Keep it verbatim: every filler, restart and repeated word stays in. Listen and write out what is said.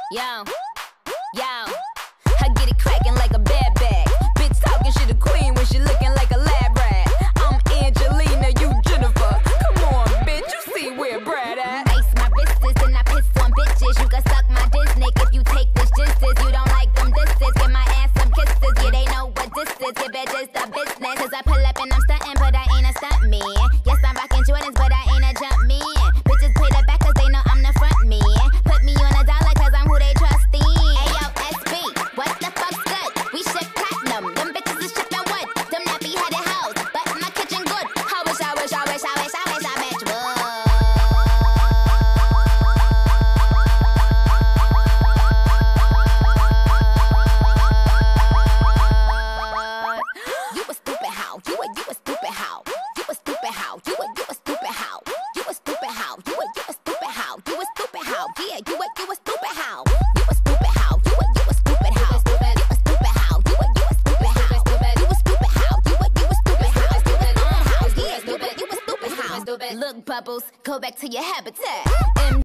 Yo, yo, I get it cracking like a bad bag. Bitch talking shit a queen when she looking like a lab rat. I'm Angelina, you Jennifer. Come on, bitch, you see where Brad at? Ice my wrists and I piss on bitches. You can suck my Disney if you take this justice. You don't like them disses, give my ass some kisses. Yeah, they know what this is, give it just a business. Cause I pull up and I'm stuntin', but I ain't a stunt man. Yes, I'm rockin' Jordans, but I ain't a jump man. Bitches play the back cause they know I'm the front man. Put me on a dollar cause I'm who they trust in. Ayo, S B, what the fuck's good? We ship platinum, them bitches is shipping wood. Them nappy headed hoes, but my kitchen good. I wish, I wish, I wish, I wish, I wish I bitch would. You a stupid how? You a, you a stupid how? You a stupid how? You a, you a stupid how? You a stupid how? You a, you a stupid how? You a stupid how? Yeah, you a, you a stupid how? You a stupid how? You a, you a stupid how? You a stupid how? You a, you a stupid how? You a stupid how? You a, you a stupid how? Yeah, you a, you a stupid how? Look, Bubbles, go back to your habitat.